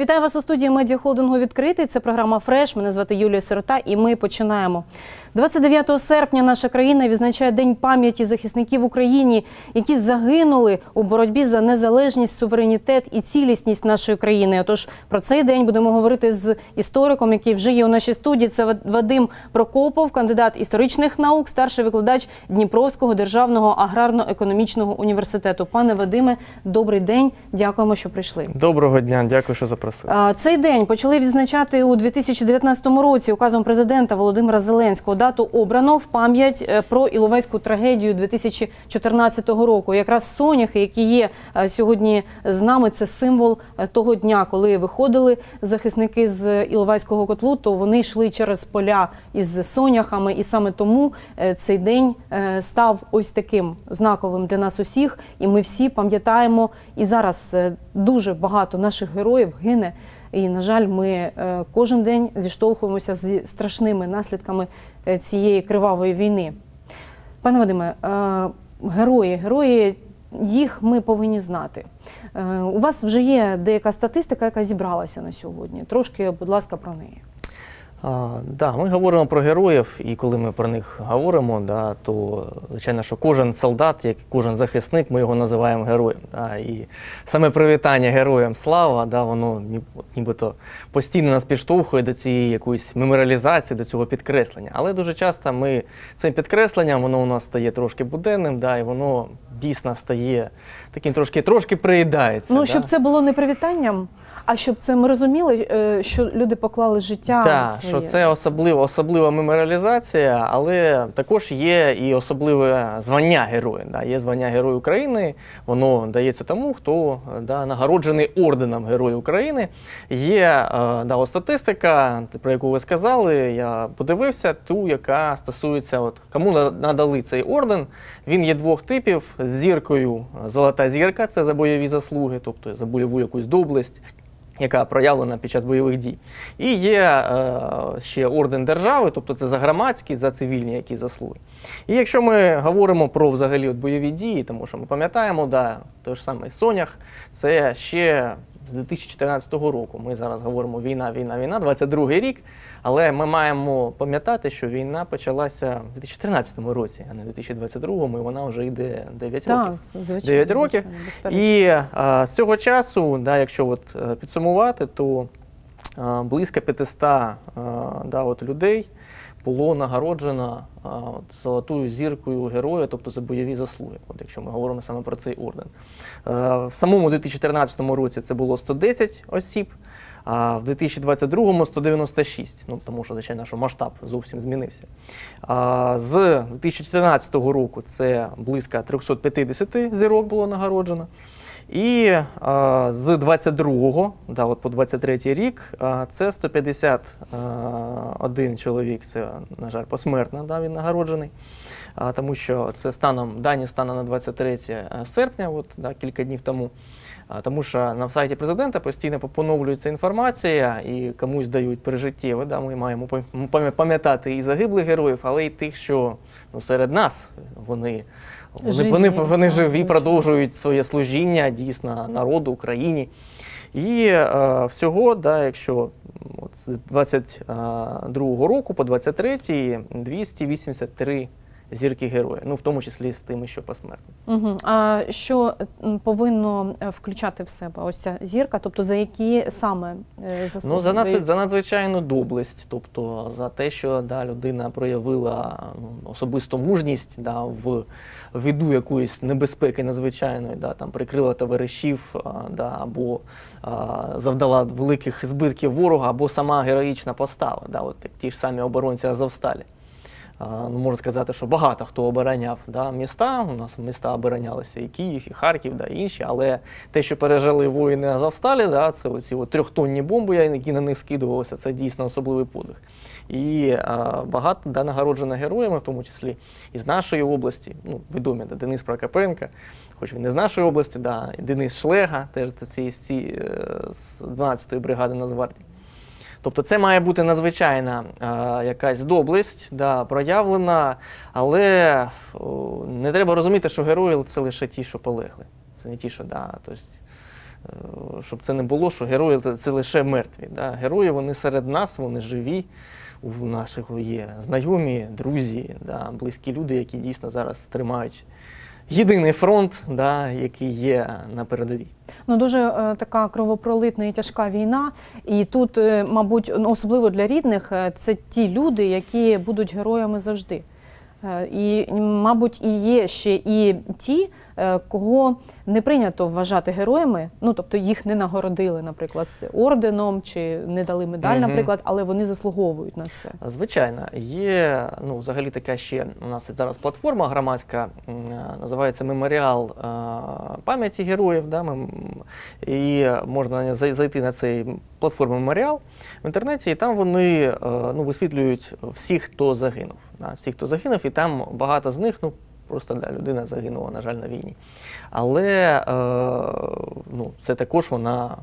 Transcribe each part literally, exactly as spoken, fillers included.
Вітаю вас у студії медіахолдингу «Відкритий». Це програма «Фреш». Мене звати Юлія Сирота і ми починаємо. двадцять дев'ятого серпня наша країна відзначає День пам'яті захисників в Україні, які загинули у боротьбі за незалежність, суверенітет і цілісність нашої країни. Отож, про цей день будемо говорити з істориком, який вже є у нашій студії. Це Вадим Прокопов, кандидат історичних наук, старший викладач Дніпровського державного аграрно-економічного університету. Пане Вадиме, добрий день. Дякуємо, що прийшли. Доброго дня. Дякую, що запросили. Цей день почали відзначати у дві тисячі дев'ятнадцятому році указом президента Володимира Зеленського. Дату обрано в пам'ять про Іловайську трагедію дві тисячі чотирнадцятого року. Якраз соняхи, які є сьогодні з нами, це символ того дня, коли виходили захисники з Іловайського котлу, то вони йшли через поля із соняхами, і саме тому цей день став ось таким знаковим для нас усіх, і ми всі пам'ятаємо, і зараз дуже багато наших героїв гине. І, на жаль, ми кожен день зіштовхуємося з страшними наслідками цієї кривавої війни. Пане Вадиме, герої, герої, їх ми повинні знати. У вас вже є деяка статистика, яка зібралася на сьогодні. Трошки, будь ласка, про неї. А, да, ми говоримо про героїв, і коли ми про них говоримо, да, то, звичайно, що кожен солдат, як кожен захисник, ми його називаємо героєм. Да, і саме привітання героям слава, да, воно нібито постійно нас підштовхує до цієї якоїсь меморіалізації, до цього підкреслення. Але дуже часто ми цим підкресленням, воно у нас стає трошки буденним, да, і воно дійсно стає таким трошки, трошки приїдається. Ну, да. щоб це було не привітанням, а щоб це ми розуміли, що люди поклали життя Так, своє. що це особлива, особлива меморіалізація, але також є і особливе звання героя. Да. Є звання Герой України, воно дається тому, хто да, нагороджений орденом Герой України. Є да, статистика, про яку ви сказали, я подивився, ту, яка стосується, от, кому надали цей орден. Він є двох типів, з зіркою «Золота зірка», це за бойові заслуги, тобто за бойову якусь доблесть, яка проявлена під час бойових дій. І є е, ще орден держави, тобто це за громадські, за цивільні які заслуги. І якщо ми говоримо про взагалі от бойові дії, тому що ми пам'ятаємо, да, той ж самий Сонях, це ще з дві тисячі чотирнадцятого року. Ми зараз говоримо війна, війна, війна, двадцять другий рік, але ми маємо пам'ятати, що війна почалася в дві тисячі чотирнадцятому році, а не в дві тисячі двадцять другому, і вона вже йде дев'ять років. Так, звичайно, дев'ять років. Звичайно, і а, з цього часу, да, якщо от, підсумувати, то а, близько п'ятисот а, да, от, людей було нагороджено а, от, золотою зіркою героя, тобто за бойові заслуги, от, якщо ми говоримо саме про цей орден. А, в самому дві тисячі чотирнадцятому році це було сто десять осіб, а в дві тисячі двадцять другому сто дев'яносто шість, ну, тому що, звичайно, що масштаб зовсім змінився. А, з дві тисячі чотирнадцятого року це близько триста п'ятдесят зірок було нагороджено. І а, з двадцять другого, да, от по двадцять третій рік, а, це сто п'ятдесят один чоловік, це, на жаль, посмертно, да, він нагороджений. А, тому що це станом, дані станом на двадцять третє серпня, от, да, кілька днів тому. А, тому що на сайті президента постійно поновлюється інформація і комусь дають прижиттєве. Да, ми маємо пам'ятати і загиблих героїв, але й тих, що ну, серед нас вони Вони, вони, вони живі, продовжують своє служіння дійсно народу, Україні. І е, всього, да, якщо от, з двадцять другого року по двадцять третій двісті вісімдесят три зірки героя, ну в тому числі з тими, що посмертно. Угу. А що повинно включати в себе ось ця зірка, тобто за які саме заслуги? Ну, за, надзвич... за надзвичайну доблесть, тобто за те, що да, людина проявила ну, особисту мужність да, в виду якоїсь небезпеки надзвичайної, да, там прикрила товаришів, да, або а, завдала великих збитків ворога, або сама героїчна постава, да, от ті ж самі оборонці Азовсталі. Ну, можна сказати, що багато хто обороняв да, міста, у нас міста оборонялися і Київ, і Харків, да, і інші, але те, що пережили воїни Азовсталі, да, це оці от трьохтонні бомби, які на них скидувалися, це дійсно особливий подвиг. І а, багато да, нагороджено героями, в тому числі із нашої області, ну, відомі, да, Денис Прокопенко, хоч він не з нашої області, да, Денис Шлега, теж з дванадцятої бригади Нацгвардії. Тобто це має бути надзвичайна а, якась доблесть, да, проявлена, але о, не треба розуміти, що герої – це лише ті, що полегли. Це не ті, що, да, тобто, щоб це не було, що герої – це лише мертві. Да? Герої, вони серед нас, вони живі, у наших є знайомі, друзі, да? Близькі люди, які дійсно зараз тримають єдиний фронт, да, який є на передовій. Ну, дуже е, така кровопролитна і тяжка війна. І тут, е, мабуть, ну, особливо для рідних, е, це ті люди, які будуть героями завжди. Е, і, мабуть, і є ще і ті, е, кого не прийнято вважати героями, ну, тобто їх не нагородили, наприклад, з орденом, чи не дали медаль, Мгм. наприклад, але вони заслуговують на це. Звичайно, є, ну, взагалі така ще у нас зараз платформа громадська, м, називається «Меморіал е, пам'яті героїв». Да, мем- і можна зай- зайти на цей платформу «Меморіал» в інтернеті, і там вони е, ну, висвітлюють всіх, хто загинув. Да, всіх, хто загинув, і там багато з них, ну, просто да, людина загинула, на жаль, на війні. Але е, ну, це також вона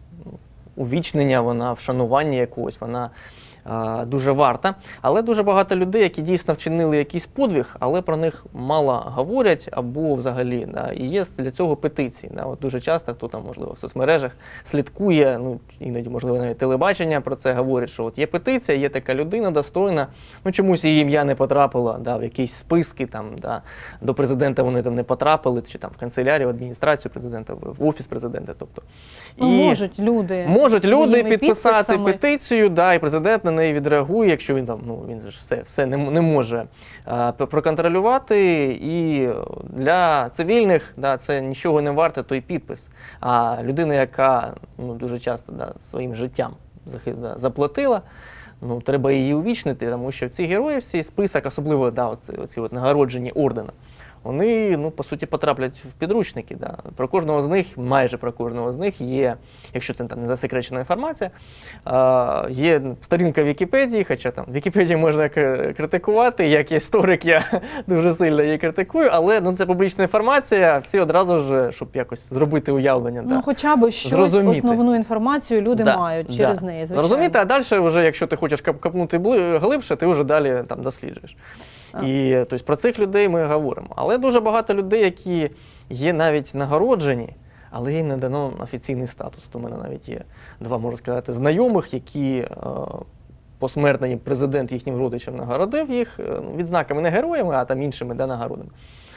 увічнення, вона вшанування якогось, вона е, дуже варта. Але дуже багато людей, які дійсно вчинили якийсь подвиг, але про них мало говорять або взагалі. Да, і є для цього петиції. Да, от дуже часто хто там, можливо, в соцмережах слідкує, ну, іноді, можливо, навіть телебачення про це говорить, що от є петиція, є така людина достойна, ну чомусь її ім'я не потрапило, да, в якісь списки, там, да, до президента вони там не потрапили, чи там в канцелярію, в адміністрацію президента, в офіс президента. Тобто. Ну, можуть люди Можуть люди своїми підписати підписами. петицію, да, і президент на неї відреагує, якщо він там, ну, він ж все, все не, не може а, п- проконтролювати. І для цивільних, да, це нічого не варте той підпис. А людина, яка, ну, дуже часто, да, своїм життям захи- да, заплатила, ну, треба її увічнити, тому що ці герої, всі список, особливо, да, оці, оці от нагороджені орденом, вони, ну, по суті, потраплять в підручники. Да. Про кожного з них, майже про кожного з них є, якщо це там не засекречена інформація, а, є сторінка в Вікіпедії, хоча там Вікіпедію можна к- критикувати, як історик я дуже сильно її критикую, але, ну, це публічна інформація, всі одразу ж, щоб якось зробити уявлення. Ну, Да. хоча б щось, Зрозуміти. основну інформацію люди Да, мають через да. неї, звичайно. Розумієте, а далі вже, якщо ти хочеш кап- копнути бли- глибше, ти вже далі там досліджуєш. А. І тобто, про цих людей ми говоримо. Але дуже багато людей, які є навіть нагороджені, але їм не дано офіційний статус. От у мене навіть є два, можна сказати, знайомих, які е, посмертно їм президент їхнім родичам нагородив їх, е, ну, відзнаками не героями, а там іншими, да, нагородами.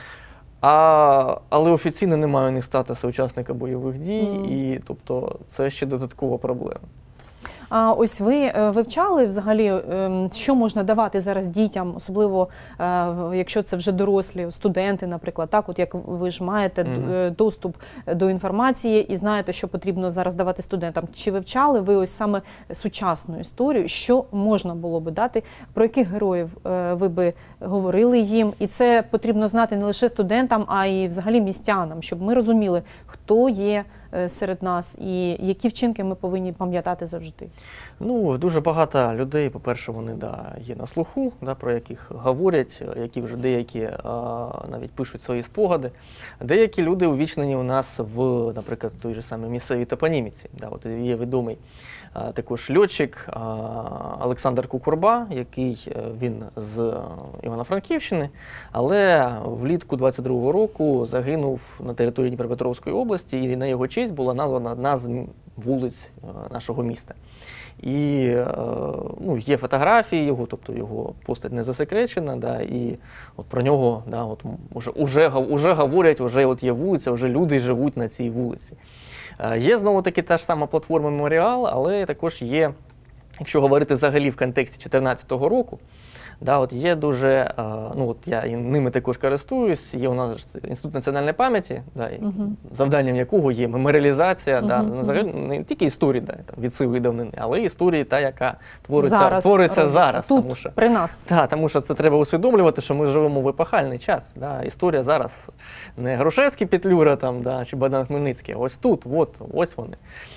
А, але офіційно немає у них статусу учасника бойових дій, Мгм. і тобто це ще додаткова проблема. А ось ви е, вивчали взагалі, ем, що можна давати зараз дітям, особливо е, в- якщо це вже дорослі студенти, наприклад, так, от як ви ж маєте д- Мгм. е, доступ до інформації і знаєте, що потрібно зараз давати студентам. Чи вивчали ви ось саме сучасну історію, що можна було би дати, про яких героїв е, ви би говорили їм? І це потрібно знати не лише студентам, а й взагалі містянам, щоб ми розуміли, хто є е, серед нас і які вчинки ми повинні пам'ятати завжди. Ну, дуже багато людей, по-перше, вони, да, є на слуху, да, про яких говорять, які вже деякі а, навіть пишуть свої спогади. Деякі люди увічнені у нас в, наприклад, той же самій місцевій топоніміці. Да, от є відомий а, також льотчик а, Олександр Кукурба, який е, він з е, Івано-Франківщини, але влітку двадцять другого року загинув на території Дніпропетровської області, і на його честь була названа одна з м- вулиць е, нашого міста. І е, ну, є фотографії його, тобто його постать не засекречена, да, і от про нього, да, от, м, уже, уже, гов- уже говорять, вже от є вулиця, вже люди живуть на цій вулиці. Е, Є знову-таки та ж сама платформа «Меморіал», але також є, якщо говорити взагалі в контексті дві тисячі чотирнадцятого року, да, от є дуже, е, ну от я і ними також користуюсь, є у нас ж Інститут національної пам'яті, да, і Мгм. завданням якого є меморіалізація, да, Мгм, ну, мгм. взагалі не тільки історії, да, там, від сивої давнини, але й історії та, яка твориться Зараз твориться робиться. зараз. Тут, Тому що, при нас. та, тому що це треба усвідомлювати, що ми живемо в епохальний час. Да, історія зараз не Грушевський, Петлюра там, да, чи Богдан Хмельницький, а ось тут, от, ось вони.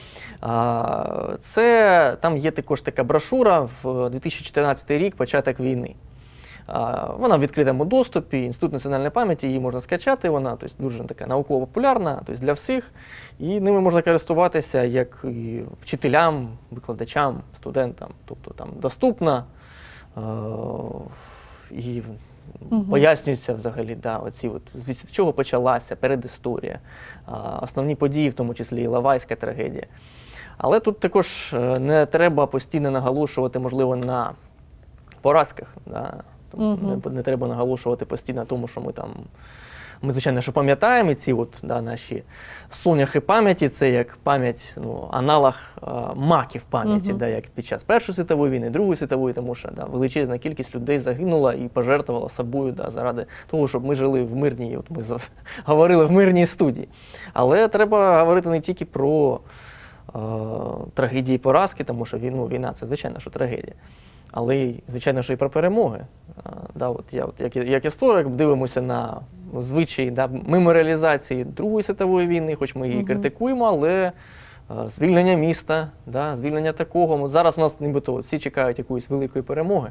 А, це, там є також така брошура в дві тисячі чотирнадцятий рік, початок війни. А, Вона в відкритому доступі, Інститут національної пам'яті, її можна скачати, вона тобто, дуже така науково-популярна, тобто, для всіх. І ними можна користуватися як і вчителям, викладачам, студентам. Тобто там доступна. е, І Угу. пояснюються взагалі, да, оці от, з чого почалася передісторія, а, основні події, в тому числі Іловайська трагедія. Але тут також не треба постійно наголошувати, можливо, на поразках. Да? Угу. Не, не треба наголошувати постійно на тому, що ми там, ми, звичайно, що пам'ятаємо ці от, да, наші соняхи пам'яті, це як пам'ять, ну, аналог а, маків пам'яті, Угу. да, як під час Першої світової війни, Другої світової, тому що да, величезна кількість людей загинула і пожертвувала собою, да, заради того, щоб ми жили в мирній, от ми за, говорили в мирній студії. Але треба говорити не тільки про е, трагедії і поразки, тому що ну, війна – це, звичайно, що трагедія. Але, й, звичайно, що і про перемоги. А, да, от я, от, як, як історик, дивимося на звичаї да, меморіалізації Другої світової війни, хоч ми її Угу. критикуємо, але а, звільнення міста, да, звільнення такого. От зараз у нас нібито всі чекають якоїсь великої перемоги,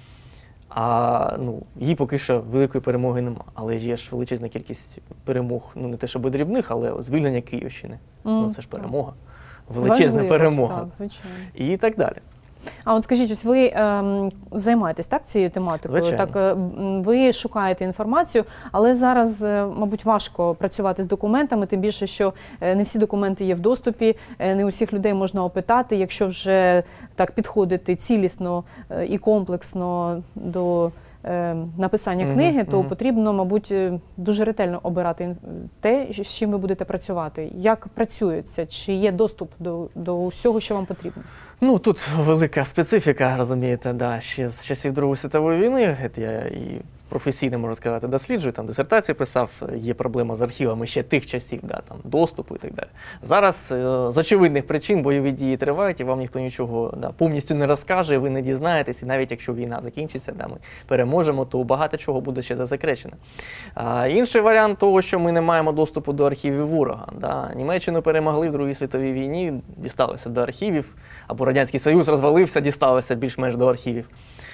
а ну, її поки що великої перемоги нема. Але є ж величезна кількість перемог, ну не те, щоб дрібних, але от, звільнення Київщини. Угу. Ну, це ж перемога, величезна Важливо, перемога. Так, звичайно. І так далі. А от скажіть, ось ви ем, займаєтесь так цією тематикою? Звичайно. Так, е, м, ви шукаєте інформацію, але зараз, е, мабуть, важко працювати з документами, тим більше, що е, не всі документи є в доступі, е, не усіх людей можна опитати. Якщо вже так підходити цілісно е, і комплексно до е, написання Мгм, книги, то мгм. потрібно, мабуть, е, дуже ретельно обирати ін- те, з чим ви будете працювати. Як працюється? Чи є доступ до, до усього, що вам потрібно? Ну, тут велика специфіка, розумієте, да, ще з часів Другої світової війни, от я і професійно, можу сказати, досліджую, там дисертації писав, є проблема з архівами ще тих часів, да, там, доступу і так далі. Зараз е, з очевидних причин бойові дії тривають, і вам ніхто нічого да, повністю не розкаже, ви не дізнаєтесь, і навіть якщо війна закінчиться, да, ми переможемо, то багато чого буде ще засекречено. А інший варіант того, що ми не маємо доступу до архівів ворога. Да. Німеччину перемогли в Другій світовій війні, дісталися до архівів, або Радянський Союз розвалився, дісталися більш-менш до архівів.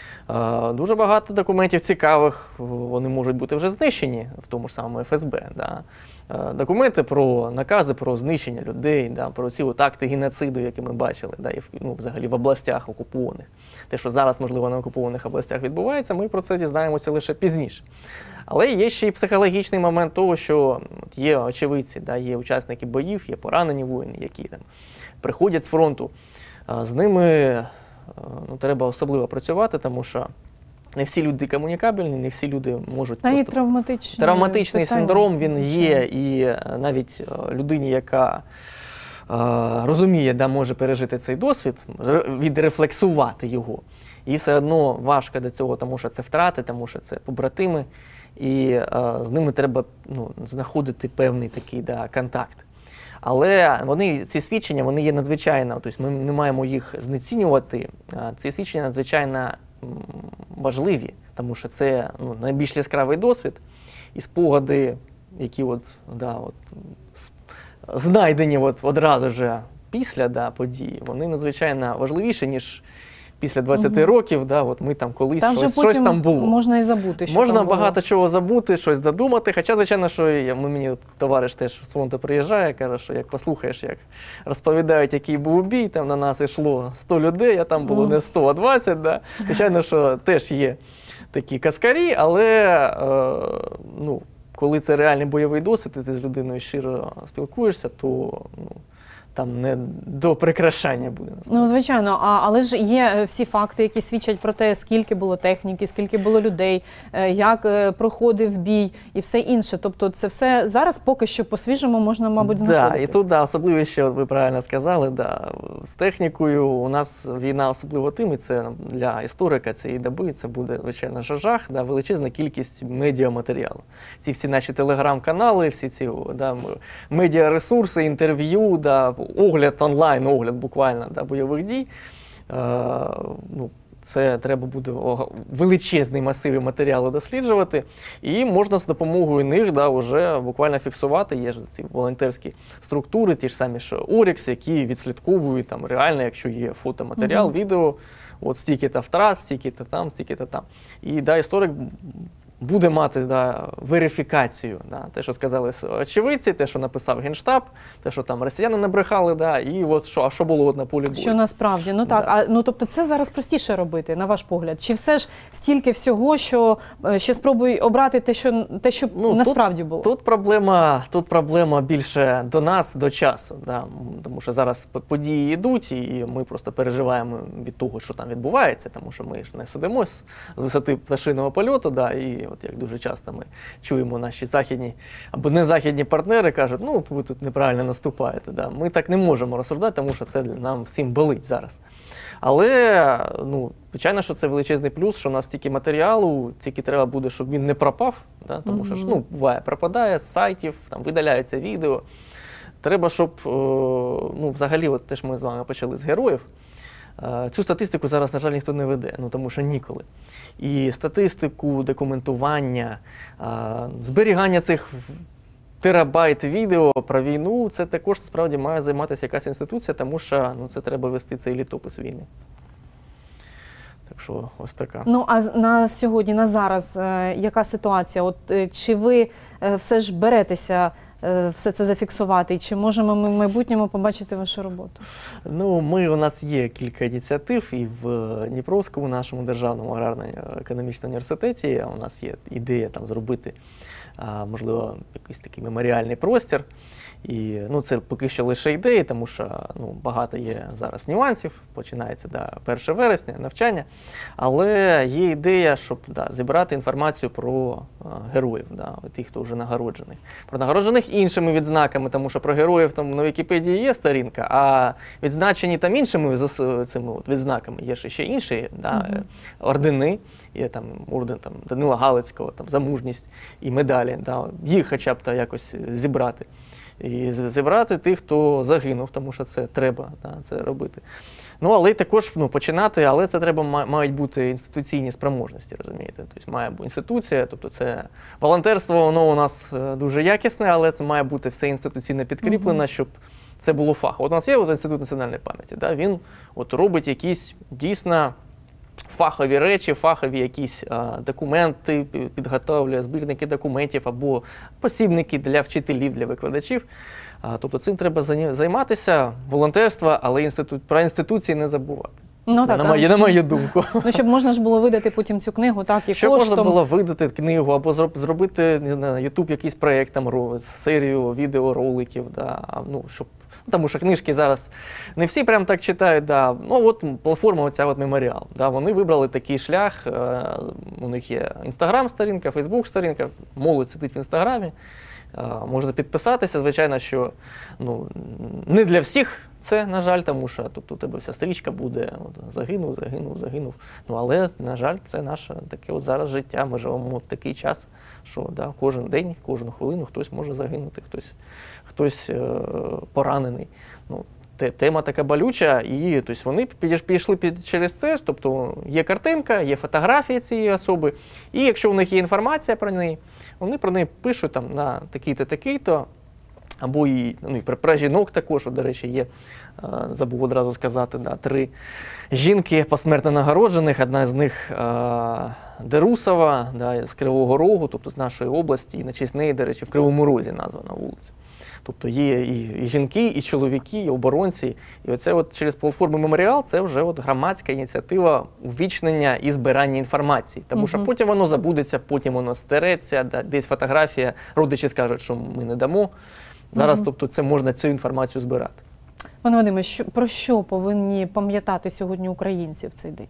Е, Дуже багато документів цікавих, вони можуть бути вже знищені, в тому ж самому еф ес бе. Да. Е, Документи про накази про знищення людей, да, про ці от акти геноциду, які ми бачили, да, і в- ну, взагалі в областях окупованих. Те, що зараз, можливо, на окупованих областях відбувається, ми про це дізнаємося лише пізніше. Але є ще й психологічний момент того, що от є очевидці, да, є учасники боїв, є поранені воїни, які там приходять з фронту. А з ними е, ну, треба особливо працювати, тому що не всі люди комунікабельні, не всі люди можуть Та і просто... травматичні Травматичний питання, синдром, він звичайно. є, і е, навіть е, людині, яка е, розуміє, да, може пережити цей досвід, ре- відрефлексувати його. І все одно важко до цього, тому що це втрати, тому що це побратими, і е, з ними треба ну, знаходити певний такий да, контакт. Але вони, ці свідчення, вони є надзвичайно, тобто ми не маємо їх знецінювати. А ці свідчення надзвичайно м, важливі, тому що це ну, найбільш яскравий досвід і спогади, які от, да, от, с- знайдені от одразу ж після да, події, вони надзвичайно важливіші, ніж після двадцяти Мгм. років, да, от ми там колись Там вже щось, потім щось там було. можна і забути, що Можна там було. багато чого забути, щось додумати. Хоча, звичайно, що я, ми- мені товариш теж з фронту приїжджає, каже, що як послухаєш, як розповідають, який був бій, там на нас йшло сто людей, а там було не сто, а двадцять. Да. Звичайно, що теж є такі каскарі, але е, ну, коли це реальний бойовий досвід, і ти з людиною щиро спілкуєшся, то ну, там не до прикрашання буде. Ну, звичайно, а, але ж є е, всі факти, які свідчать про те, скільки було техніки, скільки було людей, е, як е, проходив бій і все інше. Тобто це все зараз поки що по-свіжому можна, мабуть, Да, знаходити. і тут да, особливо, що ви правильно сказали, да, з технікою у нас війна особливо тим, і це для історика цієї доби, це буде, звичайно, жах, да, величезна кількість медіаматеріалу. Ці всі наші телеграм-канали, всі ці да, медіаресурси, інтерв'ю, да, огляд онлайн, огляд буквально да, бойових дій. Е, ну, це треба буде ого- величезний масиви матеріалу досліджувати, і можна з допомогою них да, вже буквально фіксувати. Є ж ці волонтерські структури, ті ж самі ж Орікс, які відслідковують там реально, якщо є фотоматеріал, Мгм. відео, от стільки-то втрат, стільки-то там, стільки-то там. І да, історик буде мати да, верифікацію. Да, те, що сказали очевидці, те, що написав Генштаб, те, що там росіяни набрехали, да, і от що, а що було от на полі бою. Що насправді, ну так, Да. а ну тобто це зараз простіше робити, на ваш погляд? Чи все ж стільки всього, що е, ще спробуй обрати те, що те, що Ну, насправді було? Тут проблема, тут проблема більше до нас, до часу, да, м, тому що зараз п- події йдуть, і ми просто переживаємо від того, що там відбувається, тому що ми ж не сидимо з з висоти пташиного польоту, да, і от як дуже часто ми чуємо наші західні або незахідні партнери кажуть, ну ви тут неправильно наступаєте. Да. Ми так не можемо розсуждати, тому що це нам всім болить зараз. Але, ну, звичайно, що це величезний плюс, що у нас стільки матеріалу, тільки треба буде, щоб він не пропав, да, тому що ж, ну, буває, пропадає з сайтів, там видаляються відео. Треба, щоб, е, ну, взагалі, от теж ми з вами почали з героїв. Е, Цю статистику зараз, на жаль, ніхто не веде, ну тому що ніколи. І статистику, документування, е, зберігання цих терабайт відео про війну, це також справді має займатися якась інституція, тому що ну, це треба вести цей літопис війни. Так що ось така. Ну, а з- на сьогодні, на зараз, е, яка ситуація? От е, чи ви е, все ж беретеся е, все це зафіксувати? І чи можемо ми в майбутньому побачити вашу роботу? Ну, ми, у нас є кілька ініціатив і в Дніпровському нашому державному аграрно-економічному університеті. У нас є ідея там зробити, а, можливо, якийсь такий меморіальний простір. І ну, це поки що лише ідеї, тому що ну, багато є зараз нюансів. Починається да, перше вересня, навчання. Але є ідея, щоб да, зібрати інформацію про а, героїв, да, тих, хто вже нагороджений. Про нагороджених іншими відзнаками, тому що про героїв там на Вікіпедії є сторінка, а відзначені там іншими зас- цими от, відзнаками є ще, ще інші да, Мгм. ордени. Є там орден там, Данила Галицького там, за мужність і медалі. Да, їх хоча б та якось зібрати. І з- зібрати тих, хто загинув, тому що це треба да, це робити. Ну, але й також ну, починати, але це треба ма- мають бути інституційні спроможності, розумієте? Тобто має бути інституція, тобто це волонтерство, воно у нас е, дуже якісне, але це має бути все інституційно підкріплено, Мгм. щоб це було фах. От у нас є от Інститут національної пам'яті, да, він от робить якісь дійсно фахові речі, фахові якісь а, документи, пі- підготовлює збірники документів або посібники для вчителів, для викладачів. А, тобто цим треба зані- займатися, волонтерство, але інститут, про інституції не забувати. Ну, так, на, а- мою, на мою думку. Ну, щоб можна ж було видати потім цю книгу, так, і Щоб коштом. можна було видати книгу або зроб- зробити не знаю, YouTube якийсь проєкт, там, ро- серію відеороликів, да, а, ну, щоб, тому що книжки зараз не всі прям так читають. Да. Ну, от платформа оця от Меморіал. Да, вони вибрали такий шлях, е, у них є Інстаграм-сторінка, Фейсбук-сторінка, молодь сидить в Інстаграмі. Е, Можна підписатися, звичайно, що ну, не для всіх це, на жаль, тому що тобто, у тебе вся стрічка буде от, загинув, загинув, загинув. Ну, але, на жаль, це наше таке от зараз життя. Ми живемо в такий час, що да, кожен день, кожну хвилину хтось може загинути, хтось, хтось е, поранений. Ну, те- тема така болюча, і тобто, вони підеш- пішли під, через це, тобто є картинка, є фотографії цієї особи, і якщо у них є інформація про неї, вони про неї пишуть там, на такий-то, такий-то, або і, ну, і про, про жінок також, от, до речі, є, е, забув одразу сказати, да, три жінки посмертно нагороджених, одна з них е, Дерусова, да, з Кривого Рогу, тобто з нашої області, і на честь неї, до речі, в Кривому Розі названа вулиця. Тобто є і, і жінки, і чоловіки, і оборонці. І оце от через платформу Меморіал це вже от громадська ініціатива увічнення і збирання інформації. Тому що Мгм. потім воно забудеться, потім воно стереться, да, десь фотографія, родичі скажуть, що ми не дамо. Зараз, Мгм. тобто, це можна цю інформацію збирати. Пане Вадиме, що, про що повинні пам'ятати сьогодні українці в цей день?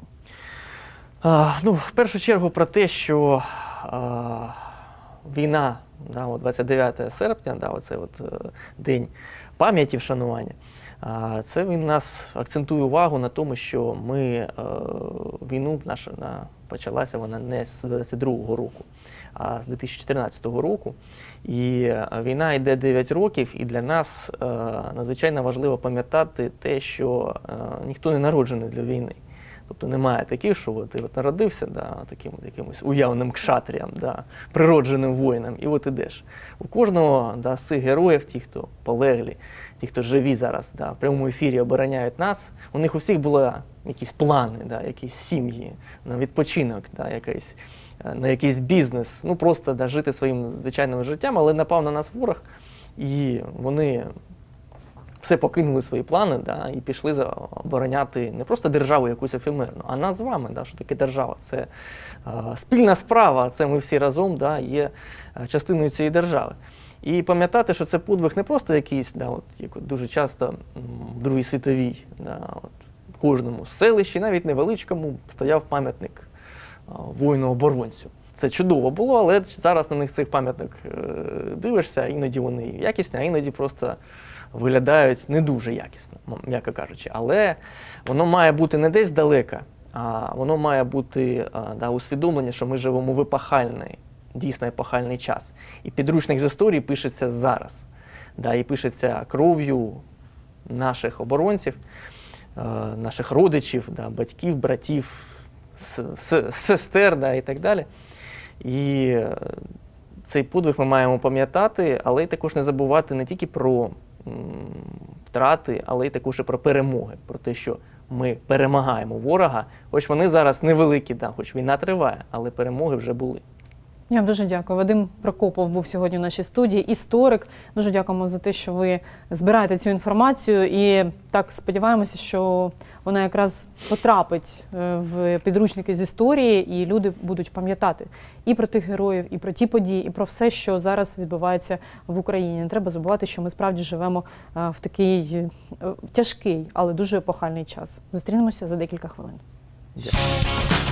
А, ну, в першу чергу про те, що а, війна, да, от двадцять дев'яте серпня, да, оце от, е, день пам'яті вшанування, а, це він нас акцентує увагу на тому, що ми е, війну наша на, почалася вона не з двадцять другого року, а з дві тисячі чотирнадцятого року. І е, війна йде дев'ять років, і для нас е, надзвичайно важливо пам'ятати те, що е, ніхто не народжений для війни. Тобто немає таких, що от, ти от народився да, таким от якимось уявним кшатріям, да, природженим воїном, і от ідеш. У кожного да, з цих героїв, ті, хто полеглі, ті, хто живі зараз, да, в прямому ефірі обороняють нас, у них у всіх були якісь плани, да, якісь сім'ї, на відпочинок, да, якийсь, на якийсь бізнес, ну просто да, жити своїм звичайним життям, але напав на нас ворог, і вони все покинули свої плани, да, і пішли за- обороняти не просто державу якусь ефемерну, а нас з вами. Да, що таке держава? Це е, спільна справа, це ми всі разом да, є е, частиною цієї держави. І пам'ятати, що це подвиг не просто якийсь, да, от, як от дуже часто м, в Другій світовій, да, от, в кожному селищі, навіть невеличкому, стояв пам'ятник е, воїну-оборонцю. Це чудово було, але зараз на них цих пам'ятник е, дивишся, іноді вони якісні, а іноді просто виглядають не дуже якісно, м'яко кажучи. Але воно має бути не десь далеко, а воно має бути а, да, усвідомлення, що ми живемо в епохальний, дійсно епохальний час. І підручник з історії пишеться зараз. Да, і пишеться кров'ю наших оборонців, е, наших родичів, да, батьків, братів, с- с- сестер да, і так далі. І е, цей подвиг ми маємо пам'ятати, але й також не забувати не тільки про м, втрати, але й також і про перемоги, про те, що ми перемагаємо ворога, хоч вони зараз невеликі, да, хоч війна триває, але перемоги вже були. Я вам дуже дякую. Вадим Прокопов був сьогодні в нашій студії, історик. Дуже дякуємо за те, що ви збираєте цю інформацію. І так сподіваємося, що вона якраз потрапить е, в підручники з історії, і люди будуть пам'ятати і про тих героїв, і про ті події, і про все, що зараз відбувається в Україні. Не треба забувати, що ми справді живемо е, в такий е, тяжкий, але дуже епохальний час. Зустрінемося за декілька хвилин. Дякую.